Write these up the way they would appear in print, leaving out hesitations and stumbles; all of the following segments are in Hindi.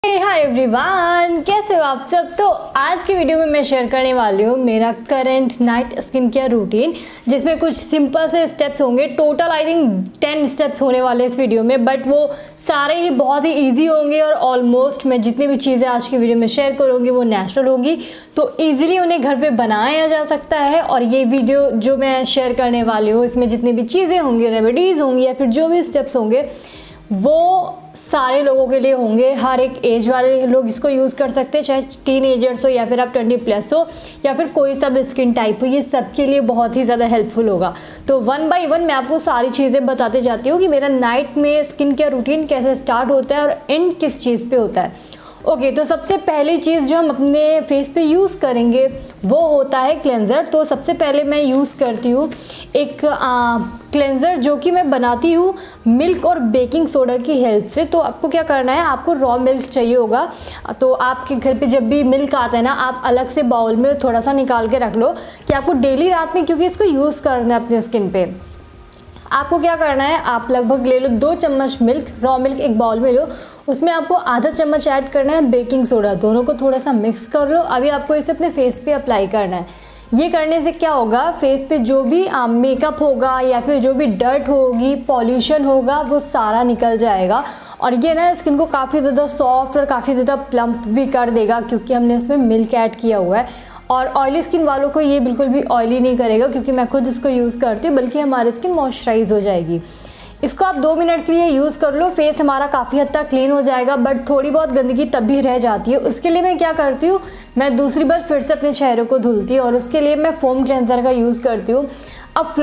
हाय एवरीवन, कैसे हो आप सब। तो आज की वीडियो में मैं शेयर करने वाली हूँ मेरा current night skin care routine, जिसमें कुछ सिंपल से स्टेप्स होंगे। टोटल आई थिंक 10 स्टेप्स होने वाले इस वीडियो में, बट वो सारे ही बहुत ही इजी होंगे और ऑलमोस्ट मैं जितनी भी चीज़ें आज की वीडियो में शेयर करूँगी वो नेचुरल होगी, तो ईजिली उन्हें घर पे बनाया जा सकता है। और ये वीडियो जो मैं शेयर करने वाली हूँ, इसमें जितनी भी चीज़ें होंगी, रेमेडीज़ होंगी या फिर जो भी स्टेप्स होंगे, वो सारे लोगों के लिए होंगे। हर एक एज वाले लोग इसको यूज़ कर सकते हैं, चाहे टीनेजर्स हो या फिर आप 20+ हो या फिर कोई सा भी स्किन टाइप हो, ये सबके लिए बहुत ही ज़्यादा हेल्पफुल होगा। तो 1 बाय 1 मैं आपको सारी चीज़ें बताते जाती हूँ कि मेरा नाइट में स्किन केयर रूटीन कैसे स्टार्ट होता है और एंड किस चीज़ पे होता है। ओके, तो सबसे पहली चीज़ जो हम अपने फेस पे यूज़ करेंगे वो होता है क्लेंज़र। तो सबसे पहले मैं यूज़ करती हूँ एक क्लेंज़र जो कि मैं बनाती हूँ मिल्क और बेकिंग सोडा की हेल्प से। तो आपको क्या करना है, आपको रॉ मिल्क चाहिए होगा। तो आपके घर पे जब भी मिल्क आता है ना, आप अलग से बाउल में थोड़ा सा निकाल के रख लो कि आपको डेली रात में, क्योंकि इसको यूज़ करना है अपने स्किन पे। आपको क्या करना है, आप लगभग ले लो 2 चम्मच मिल्क, रॉ मिल्क एक बाउल में लो, उसमें आपको आधा चम्मच ऐड करना है बेकिंग सोडा। दोनों को थोड़ा सा मिक्स कर लो। अभी आपको इसे अपने फेस पे अप्लाई करना है। ये करने से क्या होगा, फेस पे जो भी मेकअप होगा या फिर जो भी डर्ट होगी, पॉल्यूशन होगा, वो सारा निकल जाएगा। और ये ना स्किन को काफ़ी ज़्यादा सॉफ्ट और काफ़ी ज़्यादा प्लम्प भी कर देगा, क्योंकि हमने इसमें मिल्क ऐड किया हुआ है। और ऑयली स्किन वालों को ये बिल्कुल भी ऑयली नहीं करेगा, क्योंकि मैं खुद इसको यूज़ करती हूँ, बल्कि हमारी स्किन मॉइस्चराइज हो जाएगी। इसको आप 2 मिनट के लिए यूज़ कर लो, फेस हमारा काफ़ी हद तक क्लीन हो जाएगा, बट थोड़ी बहुत गंदगी तब भी रह जाती है। उसके लिए मैं क्या करती हूँ, मैं दूसरी बार फिर से अपने चेहरे को धुलती हूँ और उसके लिए मैं फोम क्लेंजर का यूज़ करती हूँ। अब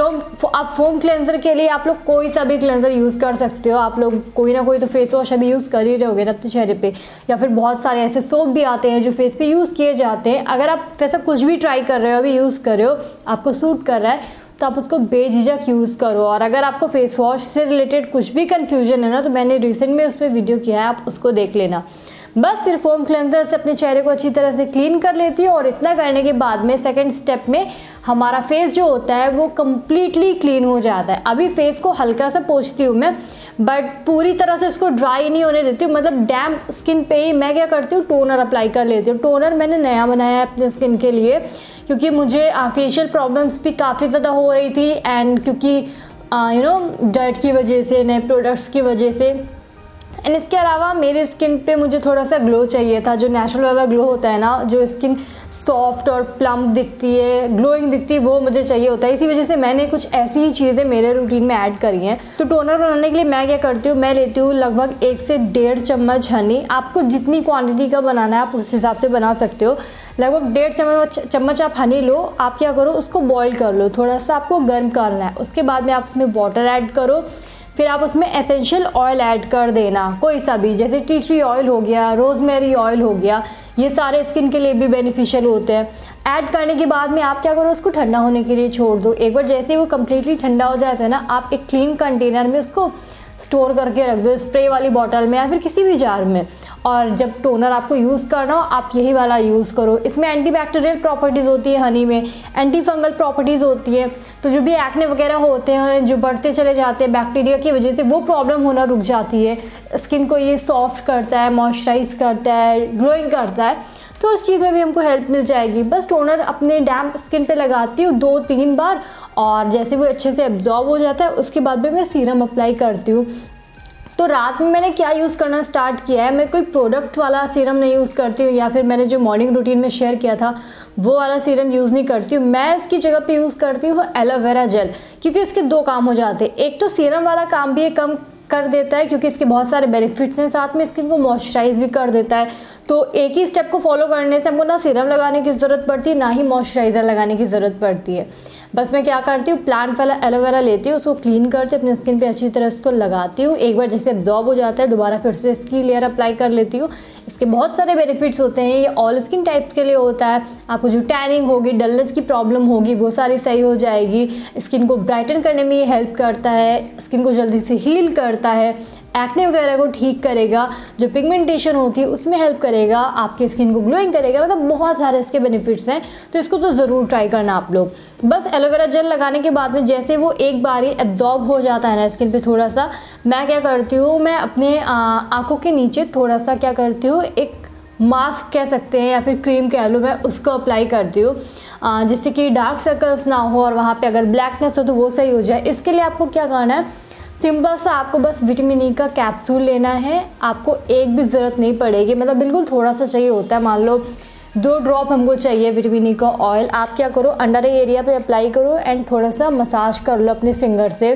फोम क्लेंजर के लिए आप लोग कोई सा भी क्लेंजर यूज़ कर सकते हो। आप लोग कोई ना कोई तो फेस वॉश अभी यूज़ कर ही रहोगे ना अपने चेहरे पे, या फिर बहुत सारे ऐसे सोप भी आते हैं जो फेस पे यूज़ किए जाते हैं। अगर आप वैसा कुछ भी ट्राई कर रहे हो, अभी यूज़ कर रहे हो, आपको सूट कर रहा है, तो आप उसको बेझिझक यूज़ करो। और अगर आपको फेस वॉश से रिलेटेड कुछ भी कन्फ्यूजन है ना, तो मैंने रिसेंट में उस पर वीडियो किया है, आप उसको देख लेना। बस फिर फोम क्लेंजर से अपने चेहरे को अच्छी तरह से क्लीन कर लेती हूँ। और इतना करने के बाद में सेकंड स्टेप में हमारा फेस जो होता है वो कम्प्लीटली क्लीन हो जाता है। अभी फेस को हल्का सा पोंछती हूँ मैं, बट पूरी तरह से उसको ड्राई नहीं होने देती हूँ। मतलब डैम्प स्किन पे ही मैं क्या करती हूँ, टोनर अप्लाई कर लेती हूँ। टोनर मैंने नया बनाया है अपने स्किन के लिए, क्योंकि मुझे फेशियल प्रॉब्लम्स भी काफ़ी ज़्यादा हो रही थी, एंड क्योंकि डर्ट की वजह से, नए प्रोडक्ट्स की वजह से। एंड इसके अलावा मेरी स्किन पे मुझे थोड़ा सा ग्लो चाहिए था, जो नेचुरल वाला ग्लो होता है ना, जो स्किन सॉफ्ट और प्लम्प दिखती है, ग्लोइंग दिखती है, वो मुझे चाहिए होता है। इसी वजह से मैंने कुछ ऐसी ही चीज़ें मेरे रूटीन में ऐड करी हैं। तो टोनर बनाने के लिए मैं क्या करती हूँ, मैं लेती हूँ लगभग 1 से 1.5 चम्मच हनी। आपको जितनी क्वांटिटी का बनाना है आप उस हिसाब से बना सकते हो। लगभग 1.5 चम्मच आप हनी लो। आप क्या करो, उसको बॉईल कर लो, थोड़ा सा आपको गर्म करना है। उसके बाद में आप उसमें वाटर ऐड करो, फिर आप उसमें एसेंशियल ऑयल ऐड कर देना, कोई सा भी, जैसे टी ट्री ऑयल हो गया, रोजमेरी ऑयल हो गया, ये सारे स्किन के लिए भी बेनिफिशियल होते हैं। ऐड करने के बाद में आप क्या करो, उसको ठंडा होने के लिए छोड़ दो। एक बार जैसे वो कम्प्लीटली ठंडा हो जाता है ना, आप एक क्लीन कंटेनर में उसको स्टोर करके रख दो, स्प्रे वाली बॉटल में या फिर किसी भी जार में। और जब टोनर आपको यूज़ करना हो, आप यही वाला यूज़ करो। इसमें एंटीबैक्टीरियल प्रॉपर्टीज़ होती है हनी में, एंटी फंगल प्रॉपर्टीज़ होती है। तो जो भी एक्ने वगैरह होते हैं, जो बढ़ते चले जाते हैं बैक्टीरिया की वजह से, वो प्रॉब्लम होना रुक जाती है। स्किन को ये सॉफ्ट करता है, मॉइस्चराइज करता है, ग्लोइंग करता है। तो इस चीज़ में भी हमको हेल्प मिल जाएगी। बस टोनर अपने डैम्प स्किन पे लगाती हूँ 2-3 बार, और जैसे वो अच्छे से एब्जॉर्ब हो जाता है, उसके बाद में मैं सीरम अप्लाई करती हूँ। तो रात में मैंने क्या यूज़ करना स्टार्ट किया है, मैं कोई प्रोडक्ट वाला सीरम नहीं यूज़ करती हूँ, या फिर मैंने जो मॉर्निंग रूटीन में शेयर किया था वो वाला सीरम यूज़ नहीं करती हूँ। मैं इसकी जगह पे यूज़ करती हूँ एलोवेरा जेल, क्योंकि इसके 2 काम हो जाते हैं। एक तो सीरम वाला काम भी ये कम कर देता है, क्योंकि इसके बहुत सारे बेनिफिट्स हैं, साथ में स्किन को मॉइस्चराइज भी कर देता है। तो एक ही स्टेप को फॉलो करने से हमको ना सीरम लगाने की ज़रूरत पड़ती है, ना ही मॉइस्चराइज़र लगाने की ज़रूरत पड़ती है। बस मैं क्या करती हूँ, प्लांट वाला एलोवेरा लेती हूँ, उसको क्लीन करती हूँ, अपने स्किन पे अच्छी तरह उसको लगाती हूँ। एक बार जैसे एब्जॉर्ब हो जाता है, दोबारा फिर से इसकी लेयर अप्लाई कर लेती हूँ। इसके बहुत सारे बेनिफिट्स होते हैं। ये ऑल स्किन टाइप के लिए होता है। आपको जो टैनिंग होगी, डलनेस की प्रॉब्लम होगी, वो सारी सही हो जाएगी। स्किन को ब्राइटन करने में ये हेल्प करता है, स्किन को जल्दी से हील करता है, एक्ने वगैरह को ठीक करेगा, जो पिगमेंटेशन होती है उसमें हेल्प करेगा, आपकी स्किन को ग्लोइंग करेगा, मतलब बहुत सारे इसके बेनिफिट्स हैं। तो इसको तो ज़रूर ट्राई करना आप लोग। बस एलोवेरा जेल लगाने के बाद में जैसे वो एक बार ही एब्जॉर्ब हो जाता है ना स्किन पे थोड़ा सा, मैं क्या करती हूँ, मैं अपने आँखों के नीचे थोड़ा सा क्या करती हूँ, एक मास्क कह सकते हैं या फिर क्रीम कह लो, मैं उसको अप्लाई करती हूँ जिससे कि डार्क सर्कल्स ना हो और वहाँ पे अगर ब्लैकनेस हो तो वो सही हो जाए। इसके लिए आपको क्या करना है, सिंपल सा आपको बस विटामिन ई का कैप्सूल लेना है। आपको एक भी ज़रूरत नहीं पड़ेगी, मतलब बिल्कुल थोड़ा सा चाहिए होता है। मान लो 2 ड्रॉप हमको चाहिए विटामिन ई का ऑयल। आप क्या करो, अंडर आई एरिया पे अप्लाई करो एंड थोड़ा सा मसाज कर लो अपने फिंगर से।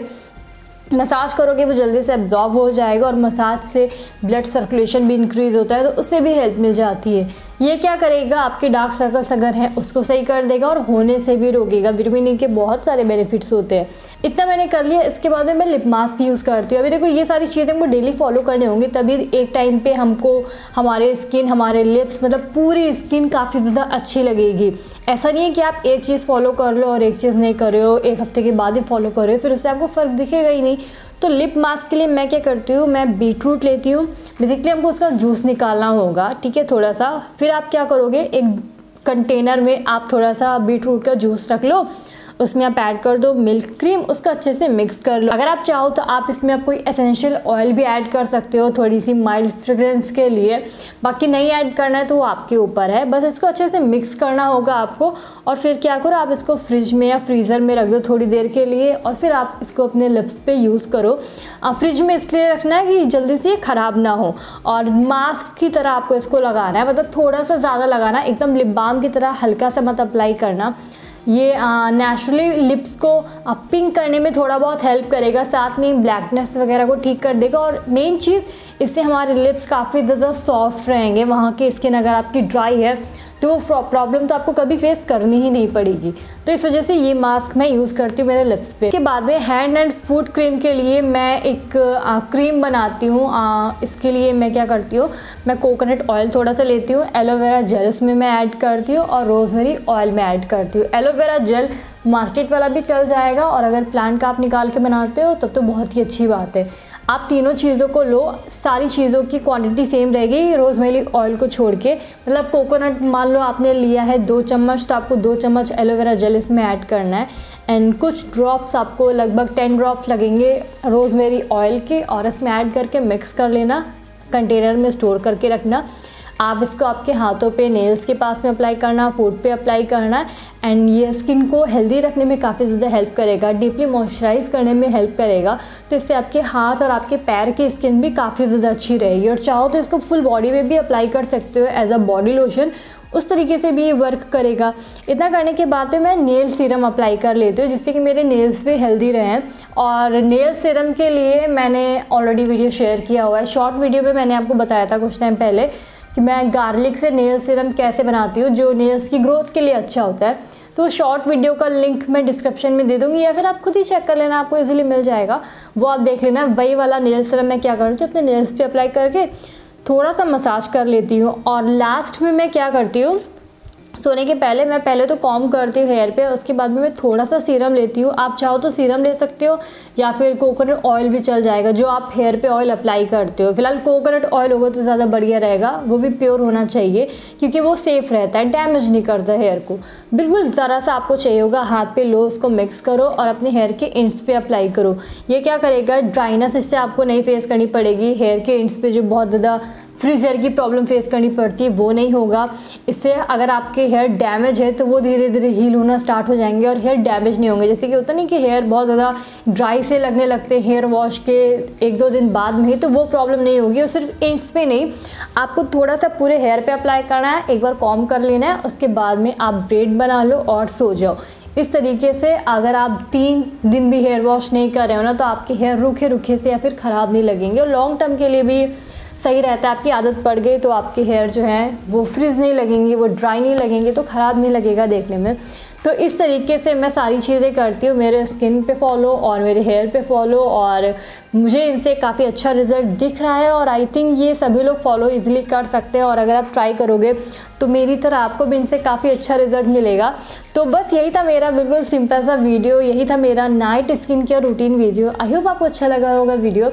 मसाज करोगे वो जल्दी से एब्जॉर्ब हो जाएगा और मसाज से ब्लड सर्कुलेशन भी इंक्रीज़ होता है, तो उससे भी हेल्प मिल जाती है। ये क्या करेगा, आपके डार्क सर्कल्स अगर हैं उसको सही कर देगा और होने से भी रोकेगा। विटामिन ई के बहुत सारे बेनिफिट्स होते हैं। इतना मैंने कर लिया। इसके बाद में मैं लिप मास्क यूज़ करती हूँ। अभी देखो ये सारी चीज़ें हमको डेली फॉलो करने होंगी, तभी एक टाइम पे हमको हमारे स्किन, हमारे लिप्स, मतलब पूरी स्किन काफ़ी ज़्यादा अच्छी लगेगी। ऐसा नहीं है कि आप एक चीज़ फॉलो कर लो और एक चीज़ नहीं कर रहे हो, एक हफ्ते के बाद ही फॉलो कर रहे हो, फिर उससे आपको फ़र्क दिखेगा ही नहीं। तो लिप मास्क के लिए मैं क्या करती हूँ, मैं बीटरूट लेती हूँ। बेसिकली हमको उसका जूस निकालना होगा, ठीक है, थोड़ा सा। फिर आप क्या करोगे, एक कंटेनर में आप थोड़ा सा बीटरूट का जूस रख लो, उसमें आप ऐड कर दो मिल्क क्रीम, उसको अच्छे से मिक्स कर लो। अगर आप चाहो तो आप इसमें आप कोई एसेंशियल ऑयल भी ऐड कर सकते हो थोड़ी सी माइल्ड फ्रेग्रेंस के लिए। बाकी नहीं ऐड करना है तो वो आपके ऊपर है। बस इसको अच्छे से मिक्स करना होगा आपको और फिर क्या करो, आप इसको फ्रिज में या फ्रीज़र में रख दो थोड़ी देर के लिए और फिर आप इसको अपने लिप्स पे यूज़ करो। फ्रिज में इसलिए रखना है कि जल्दी से ये ख़राब ना हो। और मास्क की तरह आपको इसको लगाना है, मतलब थोड़ा सा ज़्यादा लगाना, एकदम लिप बाम की तरह हल्का सा मत अप्लाई करना। ये नेचुरली लिप्स को पिंक करने में थोड़ा बहुत हेल्प करेगा, साथ में ब्लैकनेस वगैरह को ठीक कर देगा। और मेन चीज़, इससे हमारे लिप्स काफ़ी ज़्यादा सॉफ्ट रहेंगे। वहाँ की स्किन अगर आपकी ड्राई है तो वो प्रॉब्लम तो आपको कभी फेस करनी ही नहीं पड़ेगी। तो इस वजह से ये मास्क मैं यूज़ करती हूँ मेरे लिप्स पे। इसके बाद में हैंड एंड फुट क्रीम के लिए मैं एक क्रीम बनाती हूँ। इसके लिए मैं क्या करती हूँ, मैं कोकोनट ऑयल थोड़ा सा लेती हूँ, एलोवेरा जेल उसमें मैं ऐड करती हूँ और रोजमेरी ऑयल में ऐड करती हूँ। एलोवेरा जेल मार्केट वाला भी चल जाएगा और अगर प्लांट का आप निकाल के बनाते हो तब तो बहुत ही अच्छी बात है। आप तीनों चीज़ों को लो, सारी चीज़ों की क्वांटिटी सेम रहेगी रोजमेरी ऑयल को छोड़ के। मतलब कोकोनट मान लो आपने लिया है 2 चम्मच, तो आपको 2 चम्मच एलोवेरा जेल इसमें ऐड करना है एंड कुछ ड्रॉप्स, आपको लगभग 10 ड्रॉप्स लगेंगे रोजमेरी ऑयल के, और इसमें ऐड करके मिक्स कर लेना, कंटेनर में स्टोर करके रखना। आप इसको आपके हाथों पे, नेल्स के पास में अप्लाई करना, फूट पे अप्लाई करना एंड ये स्किन को हेल्दी रखने में काफ़ी ज़्यादा हेल्प करेगा, डीपली मॉइस्चराइज करने में हेल्प करेगा। तो इससे आपके हाथ और आपके पैर की स्किन भी काफ़ी ज़्यादा अच्छी रहेगी। और चाहो तो इसको फुल बॉडी में भी अप्लाई कर सकते हो एज अ बॉडी लोशन, उस तरीके से भी ये वर्क करेगा। इतना करने के बाद में मैं नेल सीरम अप्लाई कर लेती हूँ जिससे कि मेरे नेल्स भी हेल्दी रहें। और नेल सीरम के लिए मैंने ऑलरेडी वीडियो शेयर किया हुआ है, शॉर्ट वीडियो में मैंने आपको बताया था कुछ टाइम पहले कि मैं गार्लिक से नेल सीरम कैसे बनाती हूँ जो नेल्स की ग्रोथ के लिए अच्छा होता है। तो शॉर्ट वीडियो का लिंक मैं डिस्क्रिप्शन में दे दूँगी या फिर आप खुद ही चेक कर लेना, आपको इजीली मिल जाएगा, वो आप देख लेना। वही वाला नेल सीरम मैं क्या करती हूँ, अपने नेल्स पे अप्लाई करके थोड़ा सा मसाज कर लेती हूँ। और लास्ट में मैं क्या करती हूँ, सोने के पहले मैं पहले तो कॉम्ब करती हूँ हेयर पे, उसके बाद में मैं थोड़ा सा सीरम लेती हूँ। आप चाहो तो सीरम ले सकते हो या फिर कोकोनट ऑयल भी चल जाएगा जो आप हेयर पे ऑयल अप्लाई करते हो। फिलहाल कोकोनट ऑयल होगा तो ज़्यादा बढ़िया रहेगा, वो भी प्योर होना चाहिए क्योंकि वो सेफ़ रहता है, डैमेज नहीं करता हेयर को। बिल्कुल ज़रा सा आपको चाहिए होगा, हाथ पे लो, उसको मिक्स करो और अपने हेयर के एंड्स पे अप्लाई करो। ये क्या करेगा, ड्राइनेस इससे आपको नहीं फेस करनी पड़ेगी। हेयर के एंड्स पे जो बहुत ज़्यादा फ्रीज हेयर की प्रॉब्लम फेस करनी पड़ती है वो नहीं होगा। इससे अगर आपके हेयर डैमेज है तो वो धीरे धीरे हील होना स्टार्ट हो जाएंगे और हेयर डैमेज नहीं होंगे। जैसे कि होता नहीं कि हेयर बहुत ज़्यादा ड्राई से लगने लगते हैं हेयर वॉश के 1-2 दिन बाद में ही, तो वो प्रॉब्लम नहीं होगी। और सिर्फ एंड्स पे नहीं, आपको थोड़ा सा पूरे हेयर पे अप्लाई करना है, एक बार कॉम्ब कर लेना है, उसके बाद में आप ब्रेड बना लो और सो जाओ। इस तरीके से अगर आप 3 दिन भी हेयर वॉश नहीं कर रहे हो ना तो आपके हेयर रूखे रूखे से या फिर ख़राब नहीं लगेंगे और लॉन्ग टर्म के लिए भी सही रहता है। आपकी आदत पड़ गई तो आपके हेयर जो हैं वो फ्रिज नहीं लगेंगे, वो ड्राई नहीं लगेंगे, तो ख़राब नहीं लगेगा देखने में। तो इस तरीके से मैं सारी चीज़ें करती हूँ, मेरे स्किन पे फॉलो और मेरे हेयर पे फॉलो, और मुझे इनसे काफ़ी अच्छा रिजल्ट दिख रहा है। और आई थिंक ये सभी लोग फॉलो इजीली कर सकते हैं और अगर आप ट्राई करोगे तो मेरी तरह आपको भी इनसे काफ़ी अच्छा रिजल्ट मिलेगा। तो बस यही था मेरा बिल्कुल सिंपल सा वीडियो, यही था मेरा night skin care routine video. I hope आपको अच्छा लगा होगा वीडियो।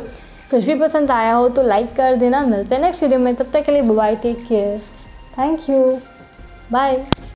कुछ भी पसंद आया हो तो लाइक कर देना। मिलते हैं नेक्स्ट वीडियो में, तब तक के लिए bye, take care, thank you, bye.